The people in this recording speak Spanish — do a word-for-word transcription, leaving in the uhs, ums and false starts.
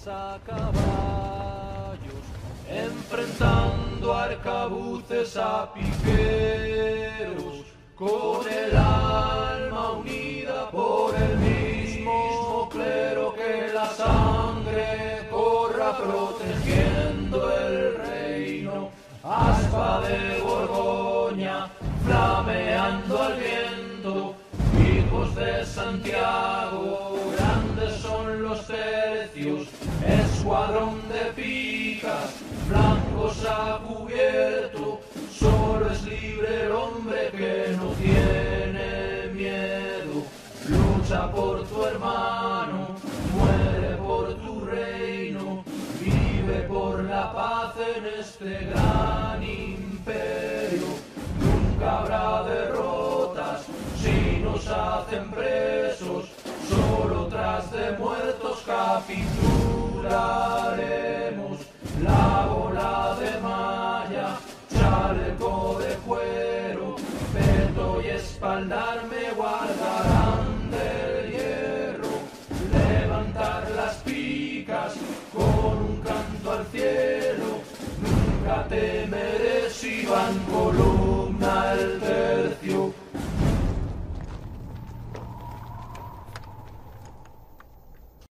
a caballos, enfrentando arcabuces a piqueros, con el alma unida por el mismo clero, que la sangre corra protegiendo el reino. Aspa de Borgoña, flameando al viento, hijos de Santiago, grandes son los tercios, escuadrón de picas, blancos a cubierto, solo es libre el hombre que no tiene miedo. Lucha por tu hermano, muere por tu reino, vive por la paz en este gran imperio. Nunca habrá derrotas si nos hacen presos, solo tras de muertos capitularemos. La bola de malla, chaleco de cuero, peto y espaldar me guardarán del hierro. Levantar las picas con un canto al cielo, nunca temeré si van color.